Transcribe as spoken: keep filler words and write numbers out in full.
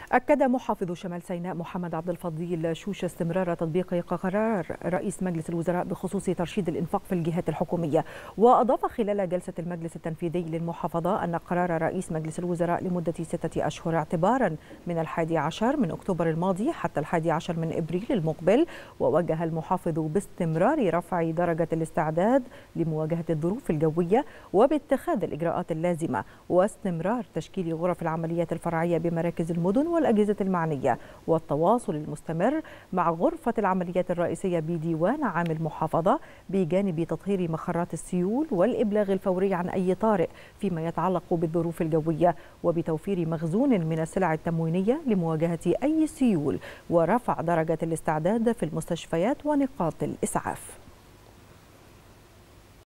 أكد محافظ شمال سيناء محمد عبد الفضيل شوشة استمرار تطبيق قرار رئيس مجلس الوزراء بخصوص ترشيد الإنفاق في الجهات الحكومية. وأضاف خلال جلسة المجلس التنفيذي للمحافظة أن قرار رئيس مجلس الوزراء لمدة ستة أشهر اعتبارا من الحادي عشر من أكتوبر الماضي حتى الحادي عشر من إبريل المقبل. ووجه المحافظ باستمرار رفع درجة الاستعداد لمواجهة الظروف الجوية وباتخاذ الإجراءات اللازمة، واستمرار تشكيل غرف العمليات الفرعية بمراكز المدن والأجهزة المعنية، والتواصل المستمر مع غرفة العمليات الرئيسية بديوان عام المحافظة بجانب تطهير مخرات السيول والإبلاغ الفوري عن أي طارئ فيما يتعلق بالظروف الجوية، وبتوفير مخزون من السلع التموينية لمواجهة أي سيول، ورفع درجة الاستعداد في المستشفيات ونقاط الإسعاف.